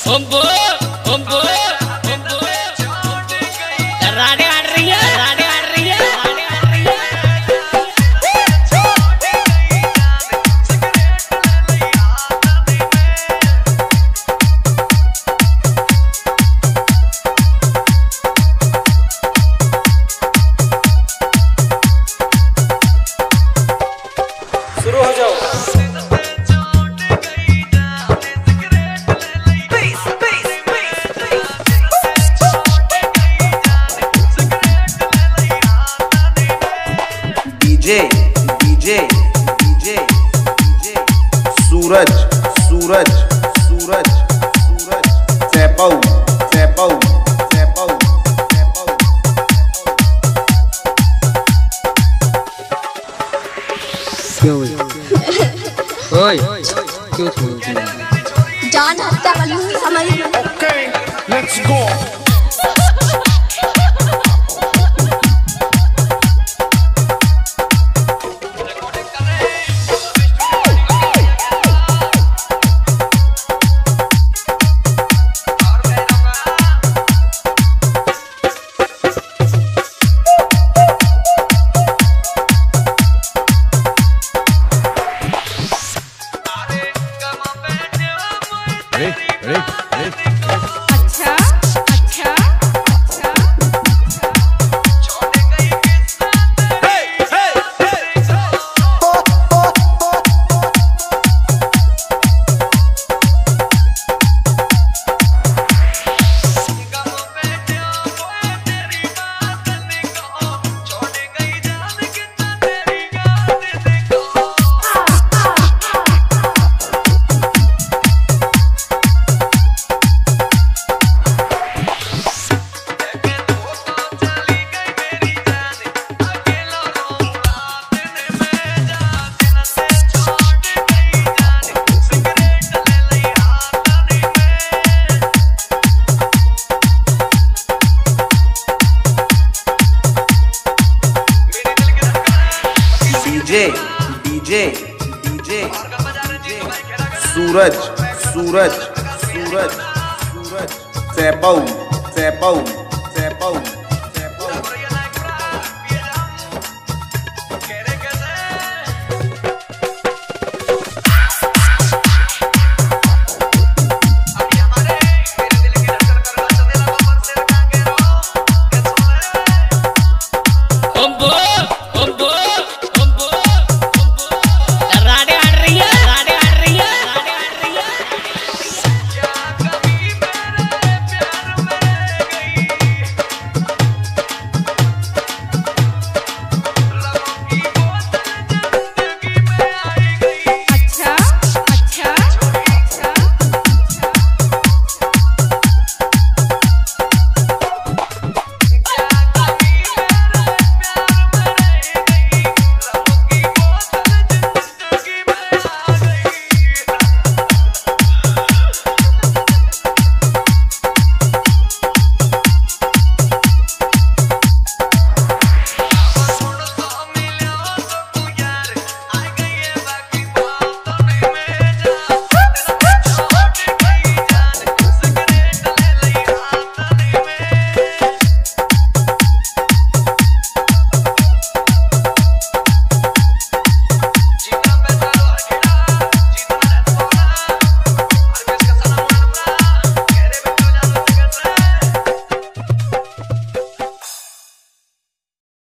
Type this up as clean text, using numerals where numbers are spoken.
ओम्बो ओम्बो ओम्बो राडे आड़ रही है राडे आड़ रही है राडे आड़ रही है। शुरू हो जाओ। DJ DJ DJ DJ Suraj Suraj Suraj Suraj saipau saipau saipau saipau। क्यों ओए क्यों छोड़ जान हत्या कर लूंगी हमारी। Okay let's go. अच्छा अच्छा अच्छा DJ DJ DJ Suraj Suraj Suraj Suraj saipau saipau saipau।